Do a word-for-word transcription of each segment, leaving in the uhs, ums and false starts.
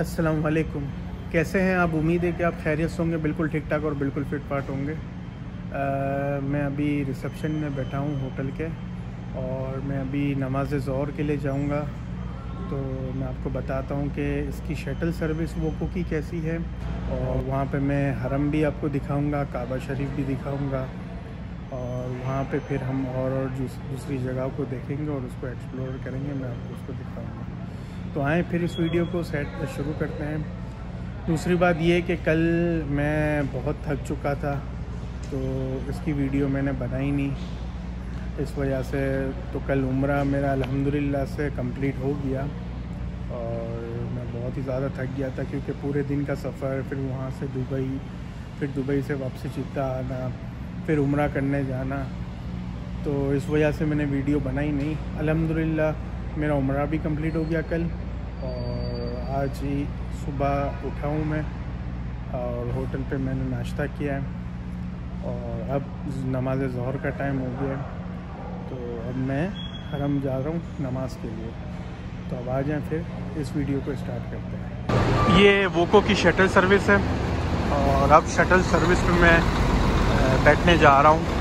अस्सलाम वालेकुम। कैसे हैं आप? उम्मीद है कि आप खैरियत से होंगे, बिल्कुल ठीक ठाक और बिल्कुल फिट फाट होंगे। आ, मैं अभी रिसेप्शन में बैठा हूँ होटल के, और मैं अभी नमाज ज़ोहर के लिए जाऊँगा। तो मैं आपको बताता हूँ कि इसकी शटल सर्विस वोको की कैसी है, और वहाँ पे मैं हरम भी आपको दिखाऊँगा, काबा शरीफ भी दिखाऊँगा, और वहाँ पे फिर हम और और दूसरी जगह को देखेंगे और उसको एक्सप्लोर करेंगे। मैं आपको उसको दिखाऊँगा। तो आए फिर इस वीडियो को सेट शुरू करते हैं। दूसरी बात ये कि कल मैं बहुत थक चुका था, तो इसकी वीडियो मैंने बनाई नहीं इस वजह से। तो कल उम्रा मेरा अल्हम्दुलिल्लाह से कंप्लीट हो गया, और मैं बहुत ही ज़्यादा थक गया था क्योंकि पूरे दिन का सफ़र, फिर वहाँ से दुबई, फिर दुबई से वापसी चित्ता आना, फिर उम्रा करने जाना। तो इस वजह से मैंने वीडियो बनाई नहीं। अल्हम्दुलिल्लाह मेरा उम्रा भी कंप्लीट हो गया कल, और आज ही सुबह उठा हूँ मैं, और होटल पे मैंने नाश्ता किया है, और अब नमाज ज़ोहर का टाइम हो गया है। तो अब मैं हरम जा रहा हूँ नमाज के लिए। तो अब आ जाएं, फिर इस वीडियो को स्टार्ट करते हैं। ये वोको की शटल सर्विस है, और अब शटल सर्विस पे मैं बैठने जा रहा हूँ।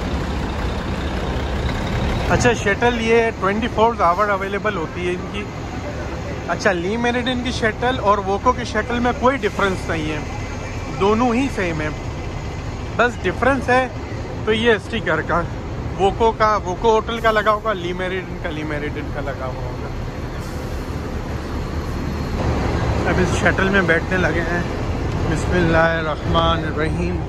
अच्छा, शटल ये ट्वेंटी फोर आवर अवेलेबल होती है इनकी। अच्छा, ली मेरिडियन की शटल और वोको की शटल में कोई डिफरेंस नहीं है, दोनों ही सेम है। बस डिफरेंस है तो ये स्टिकर का, वोको का वोको होटल का लगा होगा, ली मेरिडियन का ली मेरिडियन का लगा हुआ होगा। अब इस शटल में बैठने लगे हैं। बिस्मिल्लाहिर्रहमानिर्रहीम।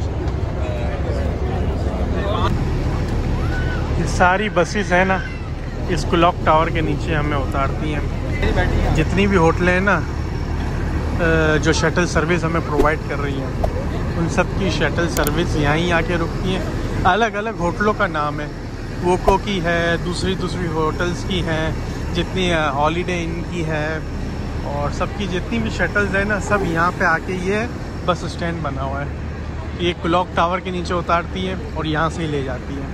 ये सारी बसेस है ना, इस क्लॉक टावर के नीचे हमें उतारती हैं। जितनी भी होटलें हैं ना जो शटल सर्विस हमें प्रोवाइड कर रही हैं, उन सब की शटल सर्विस यहीं आके रुकती हैं। अलग अलग होटलों का नाम है, वोको की है, दूसरी दूसरी होटल्स की हैं, जितनी हॉलीडे इन की है, और सबकी जितनी भी शटल्स है ना, सब यहाँ पे आके ये बस स्टैंड बना हुआ है। ये क्लॉक टावर के नीचे उतारती है और यहाँ से ही ले जाती है।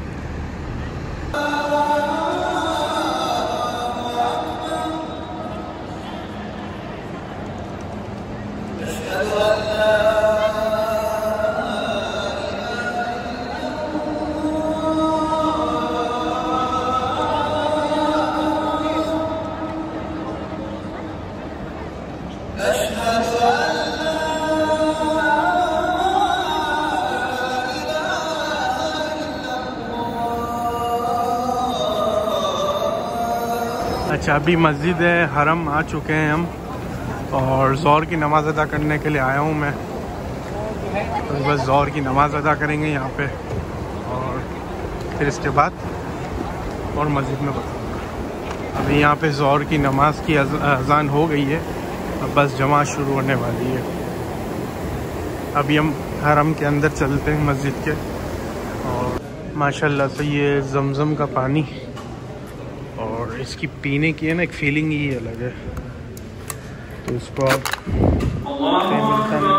अच्छा, अभी मस्जिद है हरम आ चुके हैं हम, और ज़ोहर की नमाज़ अदा करने के लिए आया हूँ मैं। तो बस ज़ोहर की नमाज़ अदा करेंगे यहाँ पे, और फिर इसके बाद और मस्जिद में बताऊँगा। अभी यहाँ पे ज़ोहर की नमाज़ की अज़ान हो गई है, अब बस जमात शुरू होने वाली है। अभी हम हरम के अंदर चलते हैं मस्जिद के, और माशाल्लाह से ये जमज़म का पानी और इसकी पीने की है ना एक फीलिंग ही अलग है। तो इसको आप मिलता नहीं।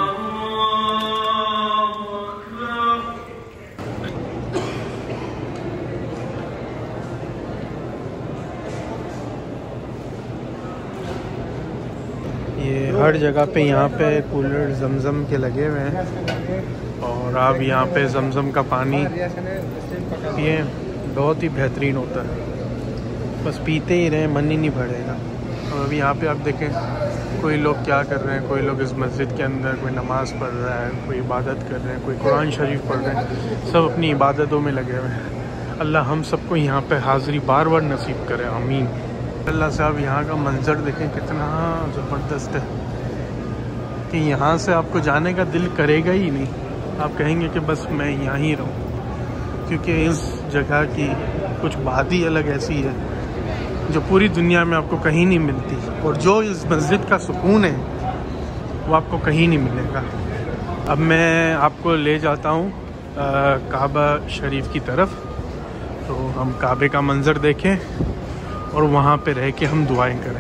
ये हर जगह पे यहाँ पे कूलर जमज़म के लगे हुए हैं, और आप यहाँ पे जमज़म का पानी पिए, बहुत ही बेहतरीन होता है। बस पीते ही रहें, मन ही नहीं भरेगा। और अभी यहाँ पे आप देखें कोई लोग क्या कर रहे हैं, कोई लोग इस मस्जिद के अंदर कोई नमाज़ पढ़ रहा है, कोई इबादत कर रहे हैं, कोई कुरान शरीफ पढ़ रहे हैं, सब अपनी इबादतों में लगे हुए हैं। अल्लाह हम सबको यहाँ पे हाज़िरी बार बार नसीब करे, आमीन। अल्लाह से आप यहाँ का मंज़र देखें कितना ज़बरदस्त है कि यहाँ से आपको जाने का दिल करेगा ही नहीं। आप कहेंगे कि बस मैं यहाँ ही रहूँ, क्योंकि इस जगह की कुछ बात ही अलग ऐसी है जो पूरी दुनिया में आपको कहीं नहीं मिलती, और जो इस मस्जिद का सुकून है वो आपको कहीं नहीं मिलेगा। अब मैं आपको ले जाता हूँ काबा शरीफ की तरफ, तो हम काबे का मंज़र देखें और वहाँ पे रह के हम दुआएं करें।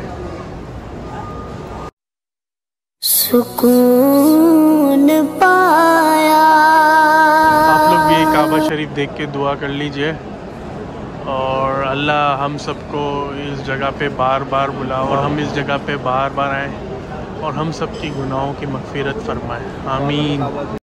सुकून पाया। आप लोग भी काबा शरीफ देख के दुआ कर लीजिए, और अल्लाह हम सबको इस जगह पे बार बार बुलाओ, और हम इस जगह पे बार बार आएँ और हम सब की गुनाहों की मग़फ़िरत फरमाए, आमीन।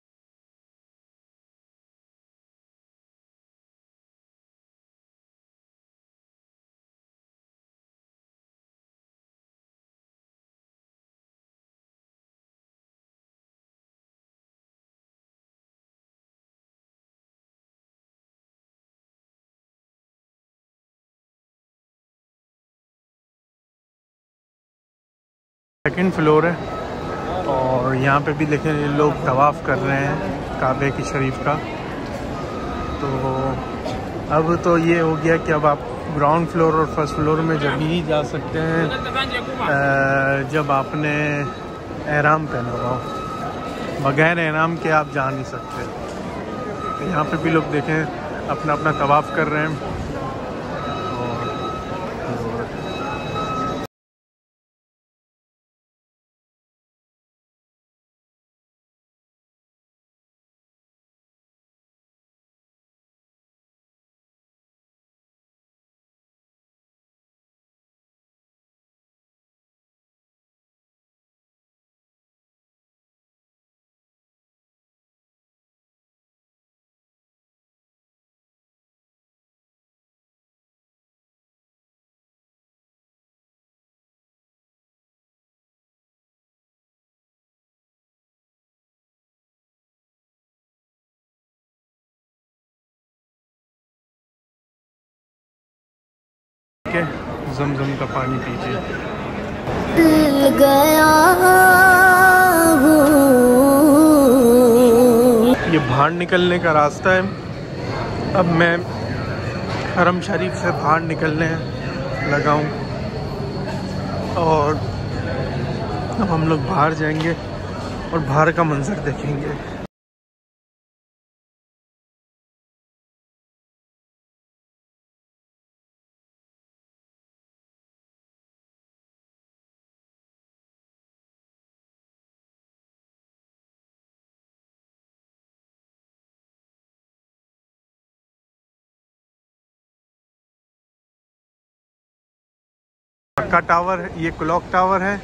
सेकंड फ्लोर है और यहाँ पे भी देखें ये लोग तवाफ़ कर रहे हैं काबे की शरीफ का। तो अब तो ये हो गया कि अब आप ग्राउंड फ्लोर और फर्स्ट फ्लोर में जब ही जा सकते हैं जब आपने एहराम पहना हुआ हो, बगैर एहराम के आप जा नहीं सकते। तो यहाँ पे भी लोग देखें अपना अपना तवाफ़ कर रहे हैं। ज़मज़म का पानी पीजिए। गया ये बाहर निकलने का रास्ता है। अब मैं हरम शरीफ से बाहर निकलने लगा हूँ और अब हम लोग बाहर जाएंगे और बाहर का मंजर देखेंगे। मक्का टावर, ये क्लॉक टावर है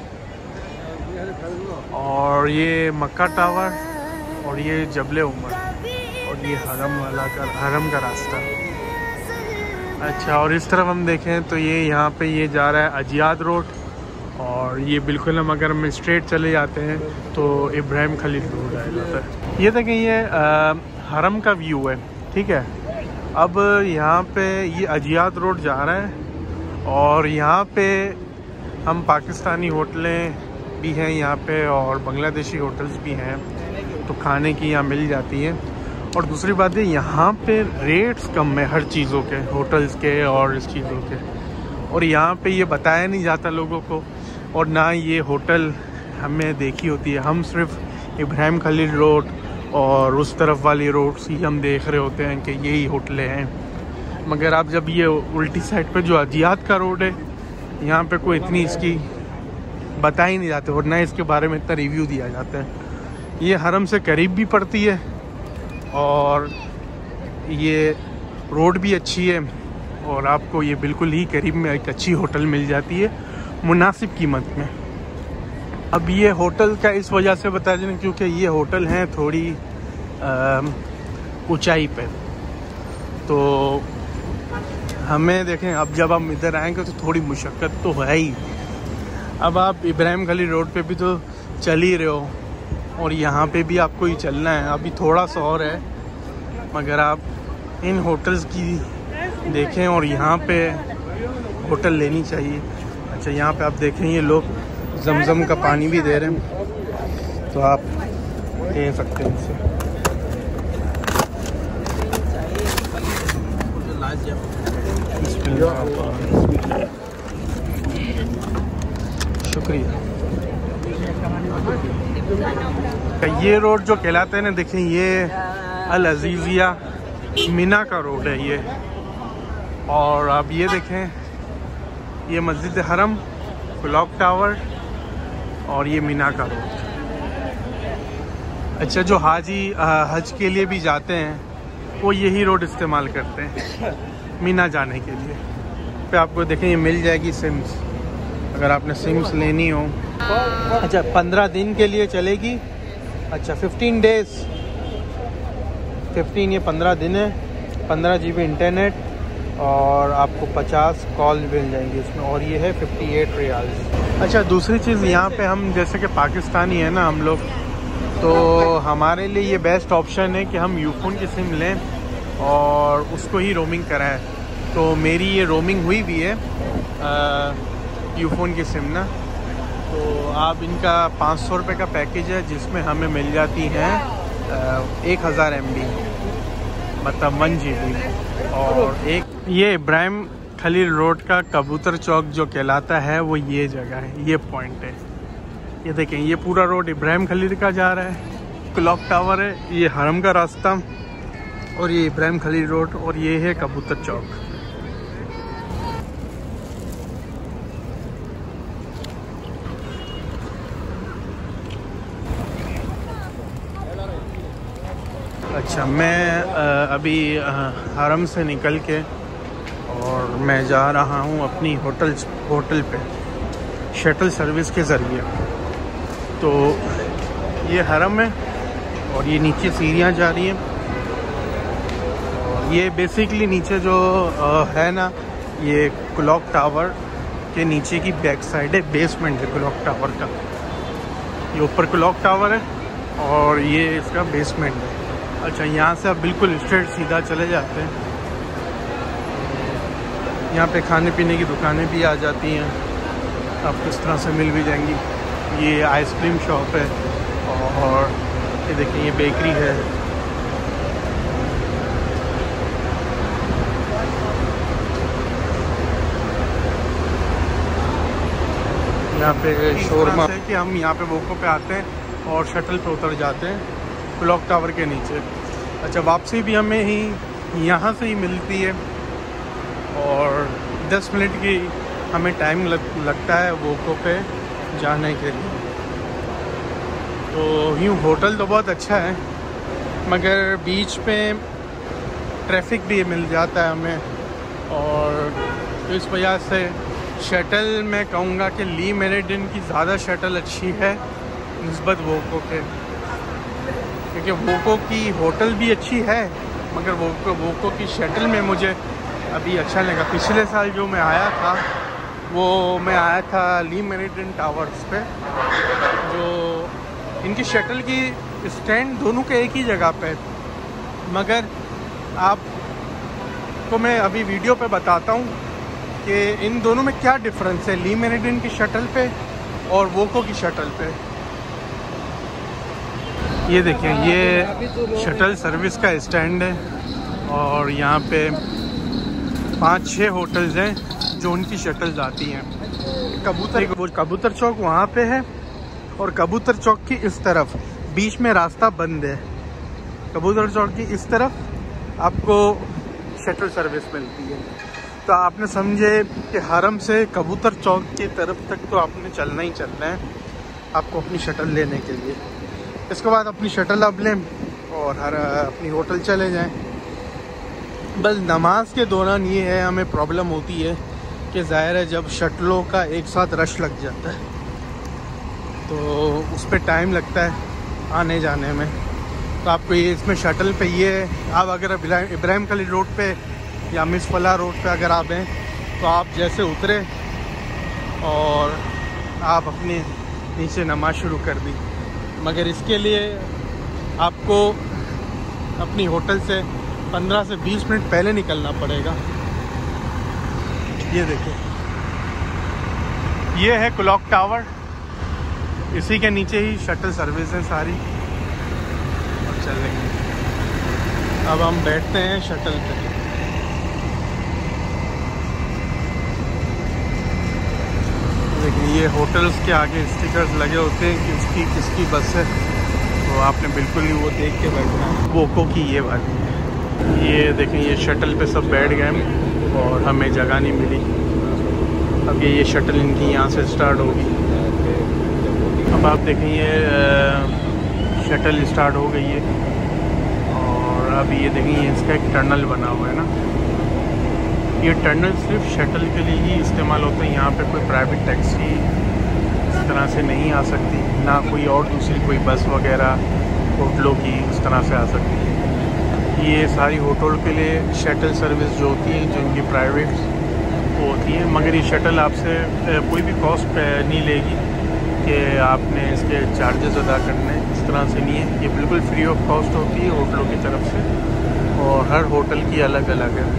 और ये मक्का टावर और ये जबले उमर और ये हरम वाला का हरम का रास्ता। अच्छा, और इस तरफ हम देखें तो ये यहाँ पे ये जा रहा है अजियाद रोड और ये बिल्कुल हम अगर हम स्ट्रेट चले जाते हैं तो इब्राहिम खलील रोड आ जाता है। ये देखें ये आ, हरम का व्यू है, ठीक है। अब यहाँ पे ये अजियाद रोड जा रहा है और यहाँ पे हम पाकिस्तानी होटलें भी हैं यहाँ पे और बांग्लादेशी होटल्स भी हैं, तो खाने की यहाँ मिल जाती है। और दूसरी बात है यहाँ पे रेट्स कम है हर चीज़ों के, होटल्स के और इस चीज़ों के। और यहाँ पे ये बताया नहीं जाता लोगों को और ना ये होटल हमें देखी होती है। हम सिर्फ इब्राहिम खलील रोड और उस तरफ वाली रोड्स ही हम देख रहे होते हैं कि यही होटलें हैं, मगर आप जब ये उल्टी साइड पे जो अजियाद का रोड है यहाँ पे कोई इतनी इसकी बता ही नहीं जाते और ना इसके बारे में इतना रिव्यू दिया जाता है। ये हरम से करीब भी पड़ती है और ये रोड भी अच्छी है और आपको ये बिल्कुल ही करीब में एक अच्छी होटल मिल जाती है मुनासिब कीमत में। अब ये होटल का इस वजह से बता दें क्योंकि ये होटल हैं थोड़ी ऊंचाई पे, तो हमें देखें अब जब हम इधर आएंगे तो थोड़ी मुशक्क़त तो है ही। अब आप इब्राहिम खलील रोड पे भी तो चल ही रहे हो और यहाँ पे भी आपको ही चलना है। अभी थोड़ा सा और है मगर आप इन होटल्स की देखें और यहाँ पे होटल लेनी चाहिए। अच्छा, यहाँ पे आप देखें ये लोग ज़मज़म का पानी भी दे रहे हैं तो आप दे सकते हैं इनसे। शुक्रिया। ये रोड जो कहलाते हैं ना, देखें ये अल अजीज़िया मीना का रोड है ये। और आप ये देखें ये मस्जिद हरम, क्लॉक टावर और ये मीना का रोड। अच्छा, जो हाजी हज के लिए भी जाते हैं वो यही रोड इस्तेमाल करते हैं मीना जाने के लिए। पे आपको देखें ये मिल जाएगी सिम्स, अगर आपने सिम्स लेनी हो। अच्छा, पंद्रह दिन के लिए चलेगी। अच्छा, फिफ्टीन डेज, फिफ्टीन ये पंद्रह दिन है। पंद्रह जी बी इंटरनेट और आपको पचास कॉल मिल जाएंगी उसमें, और ये है फिफ्टी एट रियाल्स। अच्छा, दूसरी चीज़ यहाँ पे हम जैसे कि पाकिस्तानी है ना हम लोग, तो हमारे लिए ये बेस्ट ऑप्शन है कि हम यूफोन की सिम लें और उसको ही रोमिंग कराएं। तो मेरी ये रोमिंग हुई भी है यूफोन की सिम ना। तो आप इनका पाँच सौ रुपये का पैकेज है जिसमें हमें मिल जाती हैं एक हज़ार एम बी, मतलब वन जी बी। और एक ये इब्राहिम खलील रोड का कबूतर चौक जो कहलाता है वो ये जगह है, ये पॉइंट है। ये देखें, ये पूरा रोड इब्राहिम खलील का जा रहा है। क्लॉक टावर है, ये हरम का रास्ता, और ये इब्राहिम खलील रोड, और ये है कबूतर चौक। अच्छा, मैं अभी हरम से निकल के और मैं जा रहा हूँ अपनी होटल होटल पे शटल सर्विस के ज़रिए। तो ये हरम है और ये नीचे सीढ़ियाँ जा रही हैं। और ये बेसिकली नीचे जो है ना, ये क्लॉक टावर के नीचे की बैक साइड है, बेसमेंट है क्लॉक टावर का। ये ऊपर क्लॉक टावर है और ये इसका बेसमेंट है। अच्छा, यहाँ से आप बिल्कुल स्ट्रेट सीधा चले जाते हैं। यहाँ पे खाने पीने की दुकानें भी आ जाती हैं, आपको इस तरह से मिल भी जाएंगी। ये आइसक्रीम शॉप है और ये देखिए ये बेकरी है। यहाँ पे शोरमा है कि हम यहाँ पे वोको पे आते हैं और शटल पे उतर जाते हैं क्लॉक टावर के नीचे। अच्छा, वापसी भी हमें ही यहाँ से ही मिलती है और दस मिनट की हमें टाइम लग, लगता है वोको पे जाने के लिए। तो यूँ होटल तो बहुत अच्छा है मगर बीच पे ट्रैफिक भी मिल जाता है हमें, और तो इस वजह से शटल मैं कहूँगा कि ली मेरिडियन की ज़्यादा शटल अच्छी है निस्बत वोको के, क्योंकि वोको की होटल भी अच्छी है मगर वोको वोको की शटल में मुझे अभी अच्छा लगा। पिछले साल जो मैं आया था वो मैं आया था ली मेरिडियन टावर्स पे, जो इनकी शटल की स्टैंड दोनों के एक ही जगह पे, मगर आपको मैं अभी वीडियो पे बताता हूँ कि इन दोनों में क्या डिफरेंस है, ली मेरिडियन की शटल पे और वोको की शटल पे। ये देखिए, ये शटल सर्विस का स्टैंड है और यहाँ पे पाँच छः होटल्स हैं जो उनकी शटल्स आती हैं। कबूतर वो कबूतर चौक वहाँ पे है और कबूतर चौक की इस तरफ बीच में रास्ता बंद है। कबूतर चौक की इस तरफ आपको शटल सर्विस मिलती है। तो आपने समझे कि हरम से कबूतर चौक की तरफ तक तो आपने चलना ही चलना है आपको अपनी शटल लेने के लिए। इसके बाद अपनी शटल आप लें और हर अपनी होटल चले जाएं। बस नमाज के दौरान ये है हमें प्रॉब्लम होती है कि ज़ाहिर है जब शटलों का एक साथ रश लग जाता है तो उस पर टाइम लगता है आने जाने में। तो आपको ये इसमें शटल पे ये आप अगर इब्राहिम खलील रोड पे या मिस फलाह रोड पे अगर आप हैं तो आप जैसे उतरे और आप अपने नीचे नमाज शुरू कर दी, मगर इसके लिए आपको अपनी होटल से पंद्रह से बीस मिनट पहले निकलना पड़ेगा। ये देखिए, ये है क्लॉक टावर, इसी के नीचे ही शटल सर्विस है सारी। अब चलेंगे, अब हम बैठते हैं शटल पे। देखिए, ये होटल्स के आगे स्टिकर्स लगे होते हैं कि उसकी किसकी बस है, तो आपने बिल्कुल ही वो देख के बैठना है। वोको की ये बात है। ये देखें, ये शटल पे सब बैठ गए और हमें जगह नहीं मिली। अब ये ये शटल इनकी यहाँ से स्टार्ट होगी। अब आप देखें, ये शटल स्टार्ट हो गई है और अब ये देखें, ये इसका एक टनल बना हुआ है ना, ये टनल सिर्फ शटल के लिए ही इस्तेमाल होते हैं। यहाँ पे कोई प्राइवेट टैक्सी इस तरह से नहीं आ सकती, ना कोई और दूसरी कोई बस वगैरह होटलों की इस तरह से आ सकती है। ये सारी होटल के लिए शटल सर्विस जो होती है, जो इनकी प्राइवेट वो होती है, मगर ये शटल आपसे कोई भी कॉस्ट नहीं लेगी कि आपने इसके चार्जेस अदा करने, इस तरह से नहीं है। ये बिल्कुल फ्री ऑफ कॉस्ट होती है होटलों की तरफ से, और हर होटल की अलग अलग है,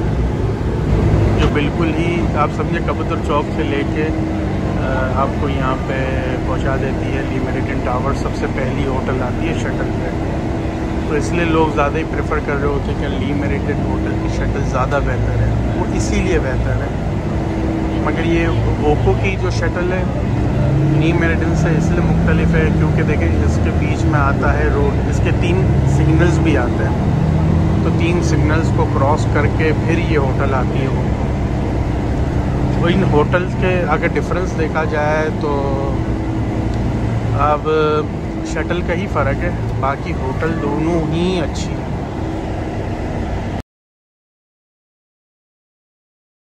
जो बिल्कुल ही आप समझे कबूतर चौक से लेके आपको यहाँ पे पहुँचा देती है। ली मेरिडियन टावर सबसे पहली होटल आती है शटल पे, तो इसलिए लोग ज़्यादा ही प्रेफर कर रहे होते हैं कि ली मेरिडियन होटल की शटल ज़्यादा बेहतर है, वो इसीलिए बेहतर है। मगर ये ओप्पो की जो शटल है ली मेरिडियन से इसलिए मुख्तलिफ है क्योंकि देखें इसके बीच में आता है रोड, इसके तीन सिग्नल्स भी आते हैं, तो तीन सिग्नल्स को क्रॉस करके फिर ये होटल आती है ओप्पो। तो इन होटल्स के अगर डिफरेंस देखा जाए तो अब शटल का ही फ़र्क है, बाकी होटल दोनों ही अच्छी हैं।